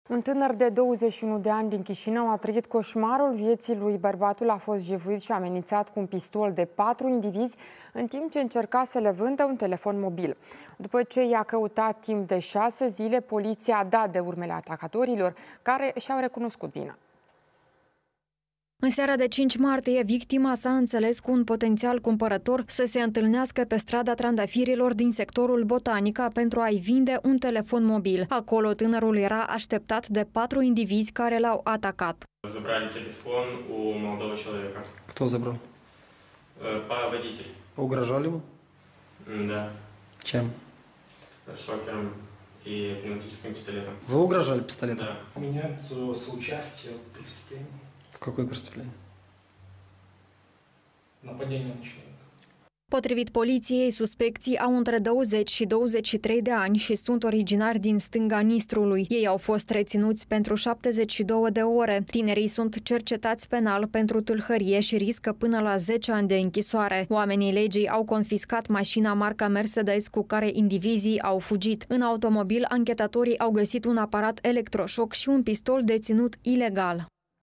Un tânăr de 21 de ani din Chișinău a trăit coșmarul vieții lui. Bărbatul a fost jefuit și amenințat cu un pistol de 4 indivizi în timp ce încerca să le vândă un telefon mobil. După ce i-a căutat timp de 6 zile, poliția a dat de urmele atacatorilor, care și-au recunoscut vina. În seara de 5 martie, victima s-a înțeles cu un potențial cumpărător să se întâlnească pe strada Trandafirilor din sectorul Botanica pentru a-i vinde un telefon mobil. Acolo tânărul era așteptat de 4 indivizi care l-au atacat. Забрали телефон у молодого человека. Кто забрал? Водитель. Угрожали ему? Да. Чем? Шокером и пневматическим пистолетом. Вы угрожали пистолетом? Да. Обвиняют в соучастии в преступлении. В какое преступление? Нападение на человека. Potrivit poliției, suspecții au între 20 și 23 de ani și sunt originari din stânga Nistrului. Ei au fost reținuți pentru 72 de ore. Tinerii sunt cercetați penal pentru tâlhărie și riscă până la 10 ani de închisoare. Oamenii legii au confiscat mașina marca Mercedes cu care indivizii au fugit. În automobil, anchetatorii au găsit un aparat electroșoc și un pistol deținut ilegal.